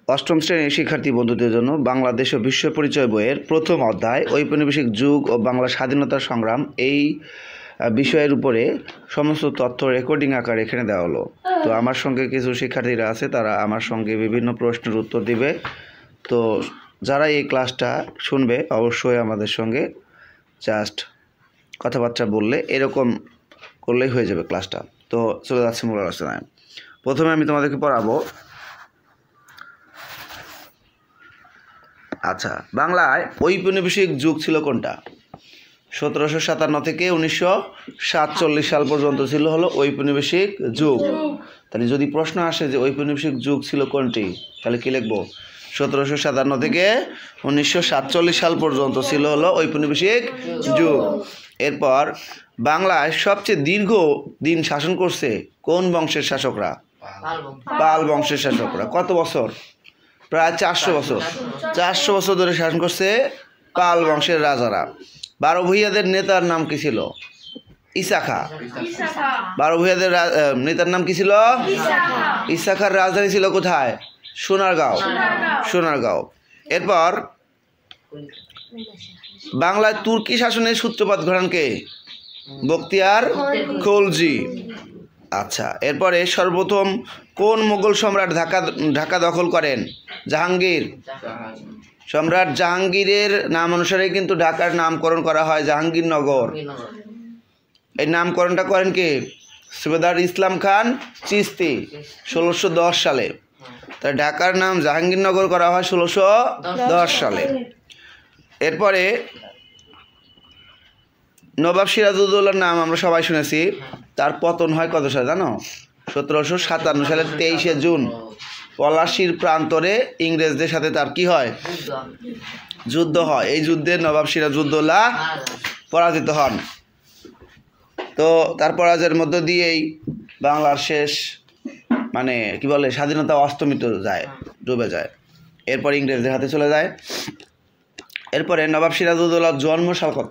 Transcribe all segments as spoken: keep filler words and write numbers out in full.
অষ্টম শ্রেণীর শিক্ষার্থী বন্ধুদের জন্য বাংলাদেশ ও বিশ্ব পরিচয় বইয়ের প্রথম অধ্যায় ঔপনিবেশিক যুগ ও বাংলা স্বাধীনতা সংগ্রাম এই বিষয়ের উপরে সমস্ত তথ্য রেকর্ডিং আকারে এখানে দেওয়া হলো। তো আমার সঙ্গে কিছু শিক্ষার্থীরা আছে, তারা আমার সঙ্গে বিভিন্ন প্রশ্নের উত্তর দিবে। তো যারা এই ক্লাসটা শুনবে অবশ্যই আমাদের সঙ্গে জাস্ট কথাবার্তা বললে এরকম করলেই হয়ে যাবে ক্লাসটা। তো চলে যাচ্ছে মূল আলোচনায়। প্রথমে আমি তোমাদেরকে পড়াবো। আচ্ছা, বাংলায় ঔপনিবেশিক যুগ ছিল কোনটা? সতেরোশো সাতান্ন থেকে উনিশশো সাতচল্লিশ সাল পর্যন্ত ছিল হলো ঔপনিবেশিক যুগ। তাহলে যদি প্রশ্ন আসে যে ঔপনিবেশিক যুগ ছিল কোনটি, তাহলে কি লিখবো? সতেরোশো সাতান্ন থেকে উনিশশো সাতচল্লিশ সাল পর্যন্ত ছিল হলো ঔপনিবেশিক যুগ। এরপর বাংলায় সবচেয়ে দীর্ঘ দিন শাসন করছে কোন বংশের শাসকরা? পাল বংশের শাসকরা। কত বছর? প্রায় চারশো বছর। চারশো বছর ধরে শাসন করছে পাল বংশের রাজারা। বারো ভূঁইয়াদের নেতার নাম কি ছিল? ঈসা খাঁ। বারো ভূঁইয়াদের নেতার নাম কি ছিল? ঈসা খাঁর রাজধানী ছিল কোথায়? সোনারগাঁও। সোনারগাঁও। এরপর বাংলায় তুর্কি শাসনের সূত্রপাত ঘটান কে? বখতিয়ার খলজি। আচ্ছা, এরপরে সর্বপ্রথম কোন মুঘল সম্রাট ঢাকা ঢাকা দখল করেন? জাহাঙ্গীর। সম্রাট জাহাঙ্গীরের নাম অনুসারে কিন্তু ঢাকার নামকরণ করা হয় জাহাঙ্গীরনগর। এই নামকরণটা করেন কে? সুবেদার ইসলাম খান চিশতি ষোলোশো দশ সালে। তাই ঢাকার নাম জাহাঙ্গীরনগর করা হয় ষোলোশো দশ সালে। এরপরে নবাব সিরাজউদ্দৌলার নাম আমরা সবাই শুনেছি। তার পতন হয় কত সালে জানো? সতেরোশো সাতান্ন সালের তেইশে জুন পলাশির প্রান্তরে ইংরেজদের সাথে তার কি হয়? যুদ্ধ হয়। এই যুদ্ধে নবাব সিরাজউদ্দৌলা পরাজিত হন। তো তার পরাজয়ের মধ্য দিয়েই বাংলার শেষ মানে কি বলে স্বাধীনতা অস্তমিত যায়, ডুবে যায়। এরপর ইংরেজদের হাতে চলে যায়। এরপরে নবাব সিরাজউদ্দৌলার জন্মসাল কত?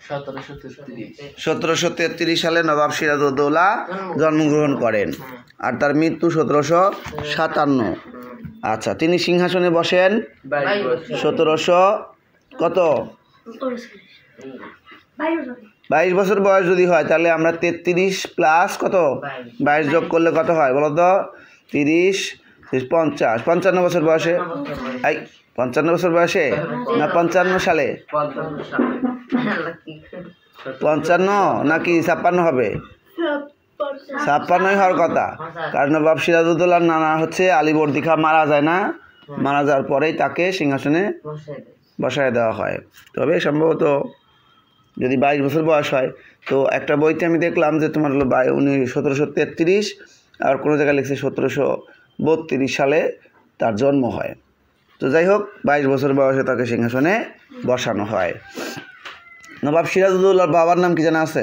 সতেরোশো তেত্রিশ সালে নবাব সিরাজউদ্দৌলা জন্মগ্রহণ করেন, আর তার মৃত্যু সতেরোশো সাতান্ন। আচ্ছা, তিনি সিংহাসনে বসেন সতেরোশো কত? বাইশ বছর বয়স যদি হয় তাহলে আমরা তেত্রিশ প্লাস কত বাইশ যোগ করলে কত হয় বলো তো? তিরিশ, পঞ্চাশ, পঞ্চান্ন বছর বয়সে। এই পঞ্চান্ন বছর বয়সে না পঞ্চান্ন সালে? পঞ্চান্ন নাকি ছাপ্পান্ন হবে? ছাপ্পান্নই হওয়ার কথা, কারণ নবাব সিরাজউদ্দৌলার নানা হচ্ছে আলীবর্দী খাঁ মারা যায় না? মারা যাওয়ার পরেই তাকে সিংহাসনে বসায় দেওয়া হয়। তবে সম্ভবত যদি বাইশ বছর বয়স হয়, তো একটা বইতে আমি দেখলাম যে তোমার হলো উনি সতেরোশো তেত্রিশ, আর কোনো জায়গায় লিখছে সতেরোশো বত্রিশ সালে তার জন্ম হয়। তো যাই হোক, বাইশ বছর বয়সে তাকে সিংহাসনে বসানো হয়। নবাব সিরাজউদ্দৌলার বাবার নাম কি জানা আছে?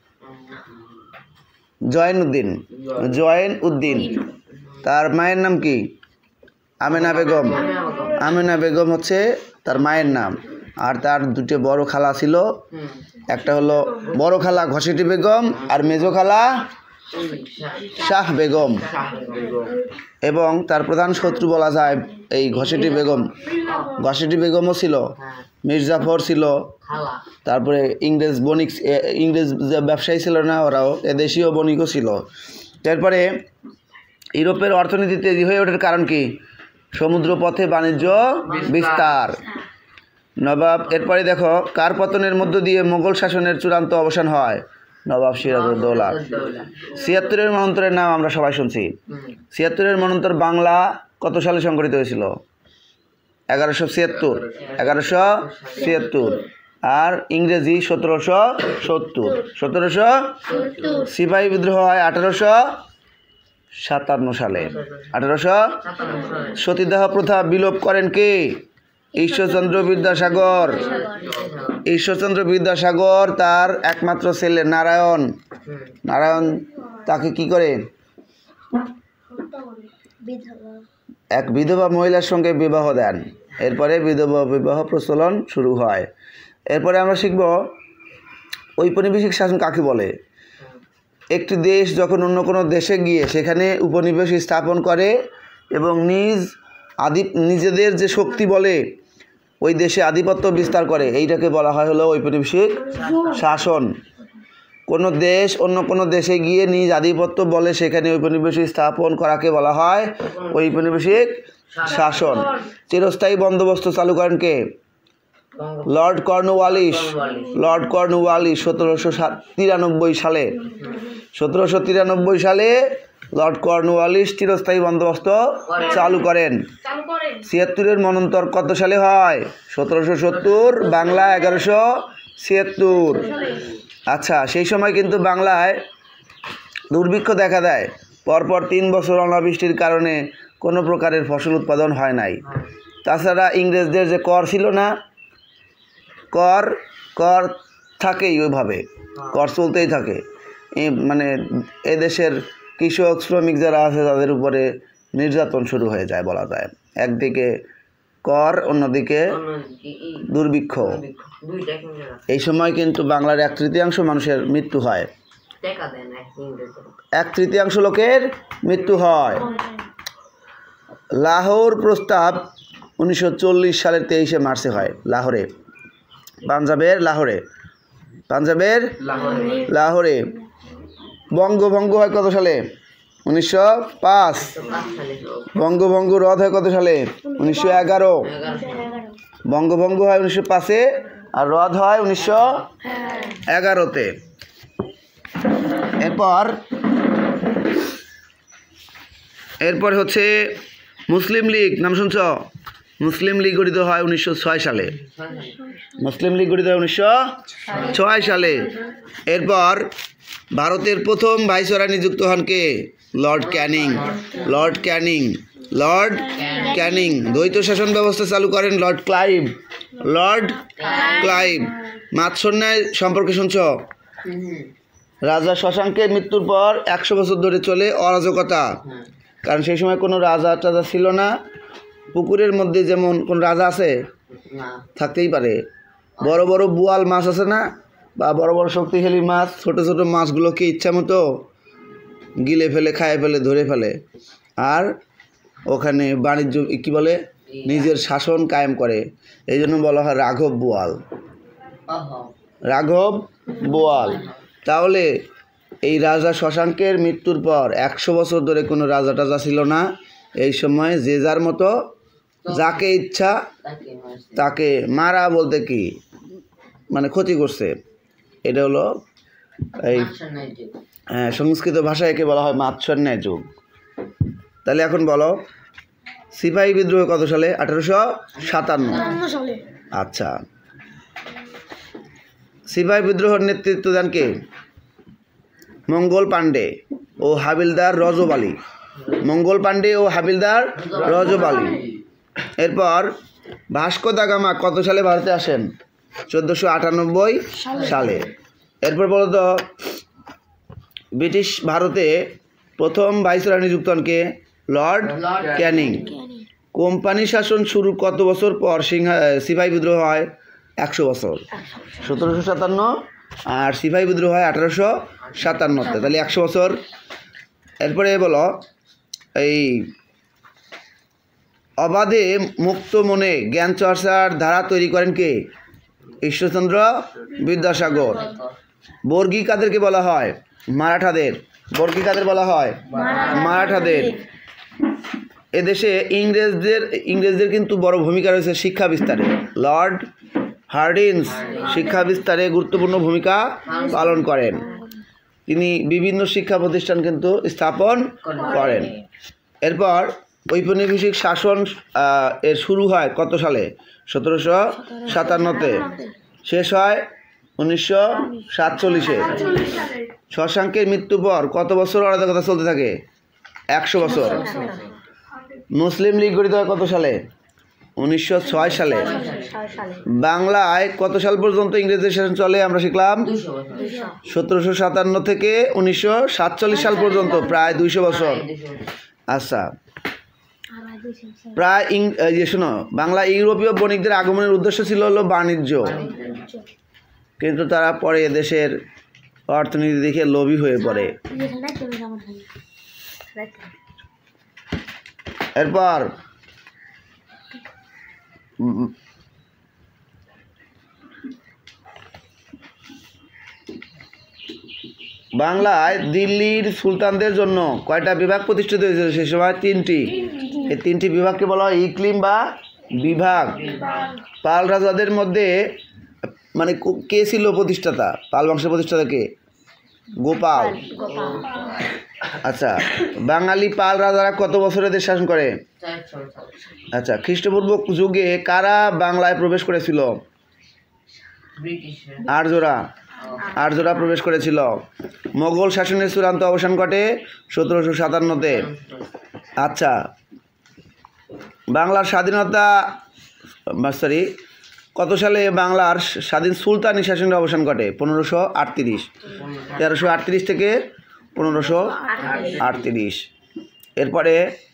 জয়েন উদ্দিন। জয়েন উদ্দিন। তার মায়ের নাম কি? আমেনা বেগম। আমেনা বেগম হচ্ছে তার মায়ের নাম। আর তার দুটো বড় খালা ছিল, একটা হলো বড় খালা ঘসেটি বেগম আর মেজো খালা শাহ বেগম। এবং তার প্রধান শত্রু বলা যায় এই ঘসেটি বেগম। ঘসেটি বেগমও ছিল, মির্জাফর ছিল, তারপরে ইংরেজ বণিক ইংরেজ ব্যবসায়ী ছিল না, ওরাও এদেশীয় বণিকও ছিল। তারপরে ইউরোপের অর্থনীতি তেজি হয়ে ওঠার কারণ কি? সমুদ্র পথে বাণিজ্য বিস্তার। নবাব এরপরে দেখো, কার পতনের মধ্য দিয়ে মোগল শাসনের চূড়ান্ত অবসান হয়? নবাব সিরাজউদ্দৌলা। ছিয়াত্তরের মন্বন্তরের নাম আমরা সবাই শুনছি। ছিয়াত্তরের মন্বন্তর বাংলা কত সালে সংগঠিত হয়েছিল? এগারোশো ছিয়াত্তর। এগারোশো ছিয়াত্তর। আর ইংরেজি সতেরোশো সত্তর। সতেরোশো সিপাহী বিদ্রোহ হয় আঠারোশো সাতান্ন সালে। আঠারোশো সতীদাহ প্রথা বিলোপ করেন কে? ঈশ্বরচন্দ্র বিদ্যাসাগর। ঈশ্বরচন্দ্র বিদ্যাসাগর তার একমাত্র ছেলে নারায়ণ নারায়ণ তাকে কি করে? এক বিধবা মহিলার সঙ্গে বিবাহ দেন। এরপরে বিধবা বিবাহ প্রচলন শুরু হয়। এরপরে আমরা শিখব ঔপনিবেশিক শাসন কাকে বলে। একটি দেশ যখন অন্য কোনো দেশে গিয়ে সেখানে উপনিবেশ স্থাপন করে এবং নিজ আদি নিজেদের যে শক্তি বলে ওই দেশে আধিপত্য বিস্তার করে, এইটাকে বলা হয় হলো ঔপনিবেশিক শাসন। কোনো দেশ অন্য কোনো দেশে গিয়ে নিজ আধিপত্য বলে সেখানে ঔপনিবেশিক স্থাপন করাকে বলা হয় ঔপনিবেশিক শাসন। চিরস্থায়ী বন্দোবস্ত চালু করেন কে? Lord Cornwallis. লর্ড কর্নওয়ালিস সতেরোশো তিরানব্বই সালে সতেরোশো তিরানব্বই সালে লর্ড কর্নওয়ালিস চিরস্থায়ী বন্দোবস্ত চালু করেন। ছিয়াত্তরের মন্বন্তর কত সালে হয়? সতেরোশো সত্তর, বাংলা এগারোশো ছিয়াত্তর। আচ্ছা, সেই সময় কিন্তু বাংলায় দুর্ভিক্ষ দেখা দেয়। পরপর তিন বছর অনাবৃষ্টির কারণে কোনো প্রকারের ফসল উৎপাদন হয় নাই। তাছাড়া ইংরেজদের যে কর ছিল না, কর কর থাকেই ওইভাবে, কর চলতেই থাকে। মানে এদেশের কৃষক শ্রমিক যারা আছে তাদের উপরে নির্যাতন শুরু হয়ে যায় বলা যায়। একদিকে কর, অন্যদিকে দুর্ভিক্ষ। এই সময় কিন্তু বাংলার এক তৃতীয়াংশ মানুষের মৃত্যু হয়, এক তৃতীয়াংশ লোকের মৃত্যু হয়। লাহোর প্রস্তাব উনিশশো চল্লিশ সালের তেইশে মার্চে হয় লাহোরে, পাঞ্জাবের লাহোরে। পাঞ্জাবের লাহোরে। বঙ্গভঙ্গ হয় কত সালে? উনিশশো পাঁচ। বঙ্গভঙ্গ রদ হয় কত সালে? উনিশশো এগারো। বঙ্গভঙ্গ হয় উনিশশো পাঁচে আর রদ হয় উনিশশো এগারোতে। এরপর এরপর হচ্ছে মুসলিম লীগ, নাম শুনছ? মুসলিম লীগ গঠিত হয় উনিশশো ছয় সালে। মুসলিম লীগ গঠিত হয় উনিশশো ছয় সালে। এরপর ভারতের প্রথম ভাইসরয় নিযুক্ত হন কে? Lord Canning. Lord Canning Lord Canning. দ্বৈত শাসন ব্যবস্থা চালু করেন লর্ড ক্লাইভ। Lord Clive. মাৎসন্যায় সম্পর্কে শুনছ? রাজা শশাঙ্কের মৃত্যুর পর একশো বছর ধরে চলে অরাজকতা, কারণ সেই সময় কোনো রাজা টাজা ছিল না। পুকুরের মধ্যে যেমন কোন রাজা আছে? থাকতেই পারে। বড় বড় বোয়াল মাছ আছে না, বা বড় বড় শক্তিশালী মাছ, ছোট ছোট মাছগুলোকে ইচ্ছা মতো গিলে ফেলে, খায় ফেলে, ধরে ফেলে, আর ওখানে বাণিজ্য কী বলে নিজের শাসন কায়েম করে। এই জন্য বলা হয় রাঘব বোয়াল। রাঘব বোয়াল। তাহলে এই রাজা শশাঙ্কের মৃত্যুর পর একশো বছর ধরে কোনো রাজা টাজা ছিল না। এই সময় যে যার মতো যাকে ইচ্ছা তাকে মারা, বলতে কি মানে ক্ষতি করছে। এটা হলো এই হ্যাঁ সংস্কৃত ভাষায় একে বলা হয় মাৎসন্যায় যুগ। তাহলে এখন বলো সিপাহী বিদ্রোহ কত সালে? আঠারোশো সাতান্ন। আচ্ছা, সিপাহী বিদ্রোহের নেতৃত্ব দেন কে? মঙ্গল পাণ্ডে ও হাবিলদার রজব আলী। মঙ্গল পাণ্ডে ও হাবিলদার রজব আলী। এরপর ভাস্কো দা গামা কত সালে ভারতে আসেন? চোদ্দোশো আটানব্বই সালে। এরপর বলো তো ব্রিটিশ ভারতে প্রথম ভাইসরয় নিযুক্ত হন কে? লর্ড ক্যানিং। কোম্পানি শাসন শুরু কত বছর পর সিংহা সিপাহী বিদ্রোহ হয়? একশো বছর। সতেরোশো সাতান্ন আর সিপাহী বিদ্রোহ হয় আঠারোশো সাতান্নতে, তাহলে একশো বছর। এরপরে বলো এই অবাধে মুক্ত মনে জ্ঞান চর্চার ধারা তৈরি করেন কে? ঈশ্বরচন্দ্র বিদ্যাসাগর। বর্গী কাদেরকে বলা হয়? মারাঠাদের। বর্গী কাদের বলা হয়? মারাঠাদের। এদেশে ইংরেজদের ইংরেজদের কিন্তু বড় ভূমিকা রয়েছে শিক্ষা বিস্তারে। লর্ড হার্ডিঞ্জ শিক্ষা বিস্তারে গুরুত্বপূর্ণ ভূমিকা পালন করেন। তিনি বিভিন্ন শিক্ষা প্রতিষ্ঠান কিন্তু স্থাপন করেন। এরপর ঔপনিবেশিক শাসন এর শুরু হয় কত সালে? সতেরোশো সাতান্নতে। শেষ হয় উনিশশো সাতচল্লিশে। শশাঙ্কের মৃত্যুর পর কত বছর অরাজকতা চলতে থাকে? একশো বছর। মুসলিম লীগ গঠিত হয় কত সালে? উনিশশো ছয় সালে। বাংলায় কত সাল পর্যন্ত ইংরেজদের শাসন চলে আমরা শিখলাম? সতেরোশো সাতান্ন থেকে উনিশশো সাতচল্লিশ সাল পর্যন্ত, প্রায় দুইশো বছর। আচ্ছা, প্রায় ইয়ে শোনো, বাংলা ইউরোপীয় বণিকদের আগমনের উদ্দেশ্য ছিল হলো বাণিজ্য, কিন্তু তারা পরে এদেশের অর্থনীতি দেখে লোভী হয়ে পড়ে। এরপর বাংলায় দিল্লির সুলতানদের জন্য কয়টা বিভাগ প্রতিষ্ঠিত হয়েছিল সে সময়? তিনটি। এই তিনটি বিভাগকে বলা হয় ইকলিম বা বিভাগ। পাল রাজাদের মধ্যে মানে কে ছিল প্রতিষ্ঠাতা? পাল বংশের প্রতিষ্ঠাতা কে? গোপাল। আচ্ছা, বাঙালি পাল রাজারা কত বছরে দেশ শাসন করে? আচ্ছা, খ্রিস্টপূর্ব যুগে কারা বাংলায় প্রবেশ করেছিল? আর্যরা। আর্যরা প্রবেশ করেছিল। মোগল শাসনের চূড়ান্ত অবসান ঘটে সতেরোশো সাতান্নতে। আচ্ছা, বাংলার স্বাধীনতা সরি কত সালে বাংলার স্বাধীন সুলতানি শাসনের অবসান ঘটে? পনেরোশো আটত্রিশ। তেরোশো আটত্রিশ থেকে পনেরোশো আটত্রিশ। এরপরে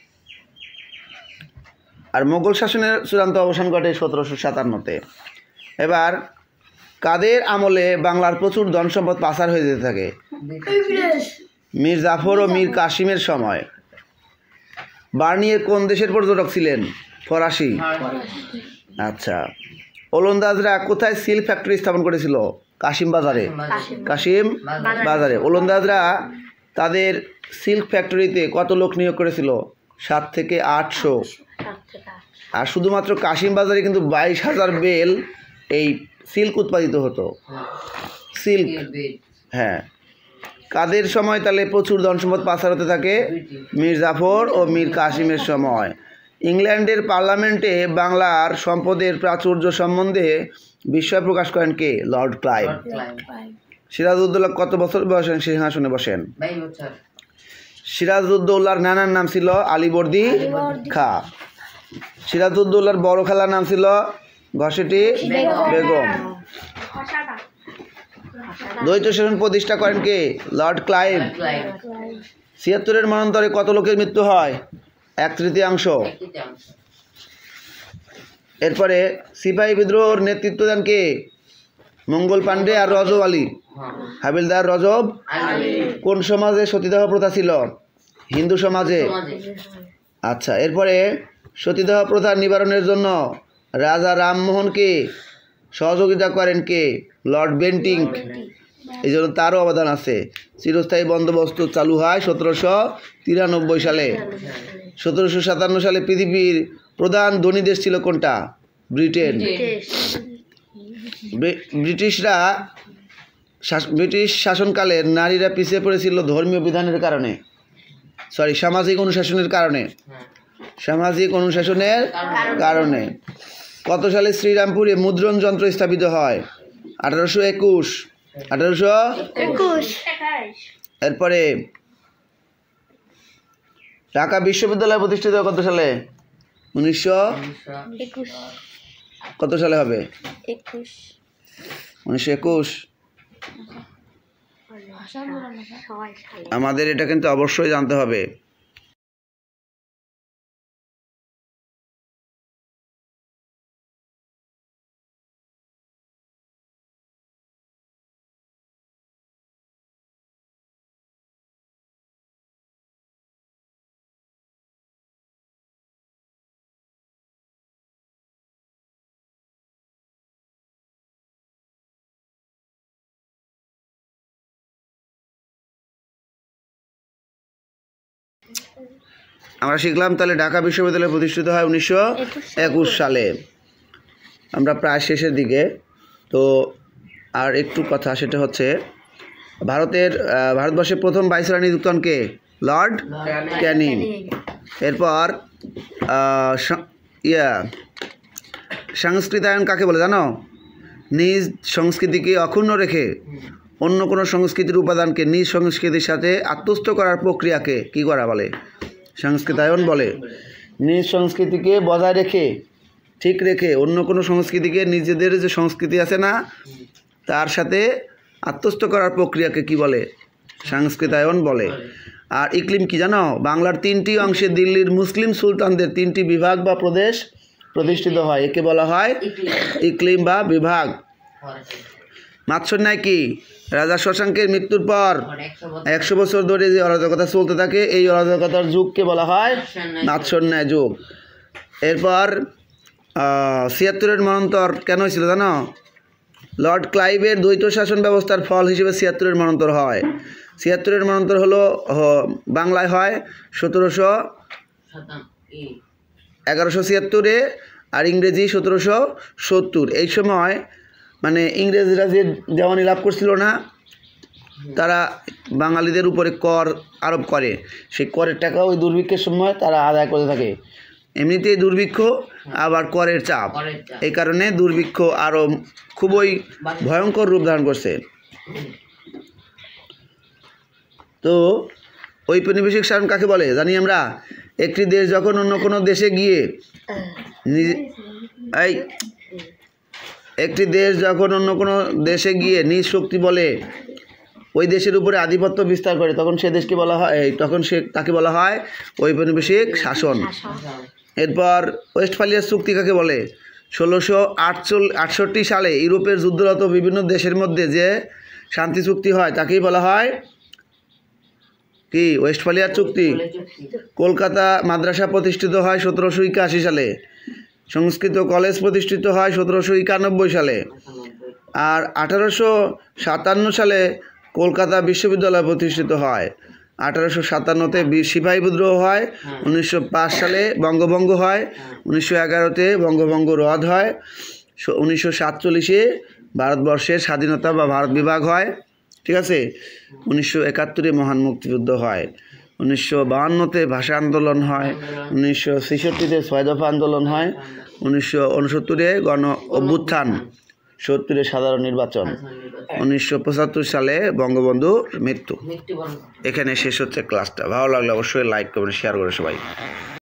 আর মোগল শাসনের চূড়ান্ত অবসান ঘটে সতেরোশো সাতান্নতে। এবার কাদের আমলে বাংলার প্রচুর ধন সম্পদ পাচার হয়ে যেতে থাকে? মীর জাফর ও মীর কাসিমের সময়। বার্নিয়ে কোন দেশের পর্যটক ছিলেন? ফরাসি। আচ্ছা, ওলন্দাজরা কোথায় সিল্ক ফ্যাক্টরি স্থাপন করেছিল? কাশিম বাজারে। কাশিম বাজারে। ওলন্দাজরা তাদের সিল্ক ফ্যাক্টরিতে কত লোক নিয়োগ করেছিল? সাত থেকে আটশো। আর শুধুমাত্র কাশিম বাজারে কিন্তু বাইশ হাজার বেল এই সিল্ক উৎপাদিত হতো। সিল্ক। হ্যাঁ। কাদের সময় তাহলে প্রচুর ধন সম্পদ পাচার হতে থাকে? মীর জাফর ও মীর কাসিমের সময়। ইংল্যান্ডের পার্লামেন্টে বাংলার সম্পদের প্রাচুর্য সম্বন্ধে বিস্ময় প্রকাশ করেন কে? Lord Clive. সিরাজউদ্দৌলা কত বছর বয়সে সিংহাসনে বসেন? সিরাজউদ্দৌলার নানার নাম ছিল আলীবর্দী খাঁ। সিরাজউদ্দৌলার বড় খালার নাম ছিল ঘসেটি বেগম। দ্বৈত শাসন প্রতিষ্ঠা করেন কে? Lord Clive. ছিয়াত্তরের মন্বন্তরে কত লোকের মৃত্যু হয়? এক তৃতীয়াংশ। এরপরে সিপাহী বিদ্রোহের নেতৃত্ব দেন কে? মঙ্গল পাণ্ডে আর রজব আলী। হাবিলদার রজব। কোন সমাজে সতীদাহ প্রথা ছিল? হিন্দু সমাজে। আচ্ছা, এরপরে সতীদাহ প্রথা নিবারণের জন্য রাজা রামমোহনকে সহযোগিতা করেন কে? Lord Bentinck. এই জন্য তারও অবদান আছে। চিরস্থায়ী বন্দোবস্ত চালু হয় সতেরোশো তিরানব্বই সালে। সতেরোশো সাতান্ন সালে পৃথিবীর প্রধান ধনী দেশ ছিল কোনটা? ব্রিটেন। ব্রিটিশরা ব্রিটিশ শাসনকালে নারীরা পিছিয়ে পড়েছিল ধর্মীয় বিধানের কারণে, সরি সামাজিক অনুশাসনের কারণে। সামাজিক অনুশাসনের কারণে। কত সালে শ্রীরামপুরে মুদ্রণ যন্ত্র স্থাপিত হয়? আঠারোশো একুশ। আঠারোশো একুশ। এরপরে ঢাকা বিশ্ববিদ্যালয় প্রতিষ্ঠিত কত সালে? উনিশশো কত সালে হবে? উনিশশো একুশ। আমাদের এটা কিন্তু অবশ্যই জানতে হবে। আমরা শিখলাম তাহলে ঢাকা বিশ্ববিদ্যালয় প্রতিষ্ঠিত হয় উনিশশো একুশ সালে। আমরা প্রায় শেষের দিকে। তো আর একটু কথা, সেটা হচ্ছে ভারতের ভারতবর্ষের প্রথম ভাইসরয় নিযুক্ত হন কে? লর্ড ক্যানিং। এরপর ইয়া সংস্কৃতায়ন কাকে বলে জানো? নিজ সংস্কৃতিকে অক্ষুণ্ণ রেখে অন্য কোনো সংস্কৃতির উপাদানকে নিজ সংস্কৃতির সাথে আত্মস্থ করার প্রক্রিয়াকে কি করা বলে? সংস্কৃতায়ন বলে। নিজ সংস্কৃতিকে বজায় রেখে ঠিক রেখে অন্য কোনো সংস্কৃতিকে নিজেদের যে সংস্কৃতি আছে না তার সাথে আত্মস্থ করার প্রক্রিয়াকে কি বলে? সংস্কৃতায়ন বলে। আর ইকলিম কি জানো? বাংলার তিনটি অংশে দিল্লির মুসলিম সুলতানদের তিনটি বিভাগ বা প্রদেশ প্রতিষ্ঠিত হয়, একে বলা হয় ইকলিম বা বিভাগ। মাৎসন্যায় কি? রাজা শশাঙ্কের মৃত্যুর পর একশো বছর ধরে যে অরাজকতা চলতে থাকে এই অরাজকতার যুগকে বলা হয় মাৎসন্যায় যুগ। এরপর ছিয়াত্তরের মন্বন্তর কেন হয়েছিল জানো? লর্ড ক্লাইভের দ্বৈত শাসন ব্যবস্থার ফল হিসেবে ছিয়াত্তরের মন্বন্তর হয়। ছিয়াত্তরের মন্বন্তর হলো বাংলায় হয় সতেরোশো এগারোশো ছিয়াত্তরে, আর ইংরেজি সতেরোশো সত্তর। এই সময় মানে ইংরেজরা যে দেওয়ানি লাভ করছিল না, তারা বাঙালিদের উপরে কর আরোপ করে, সেই করের টাকা ওই দুর্ভিক্ষের সময় তারা আদায় করতে থাকে। এমনিতেই দুর্ভিক্ষ আবার করের চাপ, এই কারণে দুর্ভিক্ষ আরও খুবই ভয়ঙ্কর রূপ ধারণ করছে। তো ঔপনিবেশিক শাসন কাকে বলে জানি আমরা? একটি দেশ যখন অন্য কোনো দেশে গিয়ে এই একটি দেশ যখন অন্য কোনো দেশে গিয়ে নিজ শক্তি বলে ওই দেশের উপরে আধিপত্য বিস্তার করে, তখন সে দেশকে বলা হয় তখন সে তাকে বলা হয় ঔপনিবেশিক শাসন। এরপর ওয়েস্টফালিয়ার চুক্তি কাকে বলে? ষোলোশো আটচল্লিশ আটষট্টি সালে ইউরোপের যুদ্ধরত বিভিন্ন দেশের মধ্যে যে শান্তি চুক্তি হয় তাকেই বলা হয় কি? ওয়েস্টফালিয়ার চুক্তি। কলকাতা মাদ্রাসা প্রতিষ্ঠিত হয় সতেরোশো একাশি সালে। সংস্কৃত কলেজ প্রতিষ্ঠিত হয় সতেরোশো একানব্বই সালে। আর আঠারোশো সাতান্ন সালে কলকাতা বিশ্ববিদ্যালয় প্রতিষ্ঠিত হয়। আঠারোশো সাতান্নতে সিপাহী বিদ্রোহ হয়। উনিশশো পাঁচ সালে বঙ্গভঙ্গ হয়। উনিশশো এগারোতে বঙ্গভঙ্গ রদ হয়। উনিশশো সাতচল্লিশে ভারতবর্ষের স্বাধীনতা বা ভারত বিভাগ হয়। ঠিক আছে। উনিশশো একাত্তরে মহান মুক্তিযুদ্ধ হয়। উনিশশো বাহান্নতে ভাষা আন্দোলন হয়। উনিশশো ছেষট্টিতে ছয় দফা আন্দোলন হয়। উনিশশো উনসত্তরে গণ অভ্যুত্থান, সত্তরে সাধারণ নির্বাচন, উনিশশো পঁচাত্তর সালে বঙ্গবন্ধুর মৃত্যু। এখানে শেষ হচ্ছে ক্লাসটা। ভালো লাগলে অবশ্যই লাইক করবেন, শেয়ার করে সবাই।